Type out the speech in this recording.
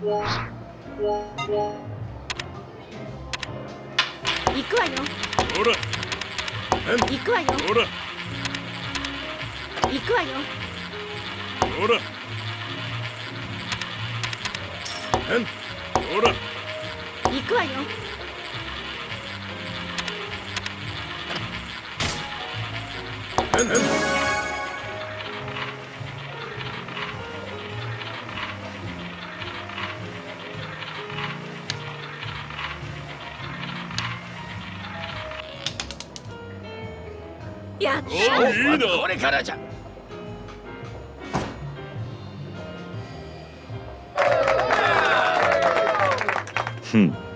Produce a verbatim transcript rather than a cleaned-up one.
行くわよ。 ほら。 行くわよ。 ほら。 行くわよ。 ほら。ほら。 行くわよ。やった。 おいいな。 これからじゃ。 ふん。